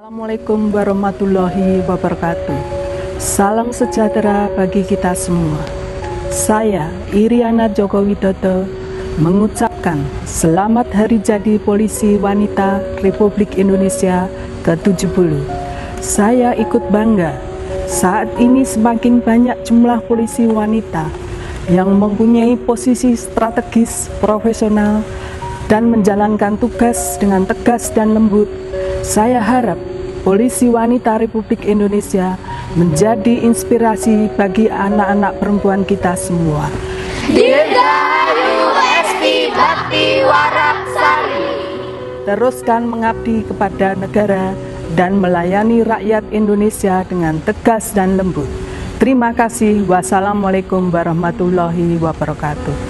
Assalamualaikum warahmatullahi wabarakatuh. Salam sejahtera bagi kita semua. Saya Iriana Joko Widodo mengucapkan selamat hari jadi Polisi Wanita Republik Indonesia ke-70. Saya ikut bangga saat ini semakin banyak jumlah polisi wanita yang mempunyai posisi strategis, profesional, dan menjalankan tugas dengan tegas dan lembut. Saya harap Polisi Wanita Republik Indonesia menjadi inspirasi bagi anak-anak perempuan kita semua. Dirgahayu Esti Bakti Waraksari. Teruskan mengabdi kepada negara dan melayani rakyat Indonesia dengan tegas dan lembut. Terima kasih. Wassalamualaikum warahmatullahi wabarakatuh.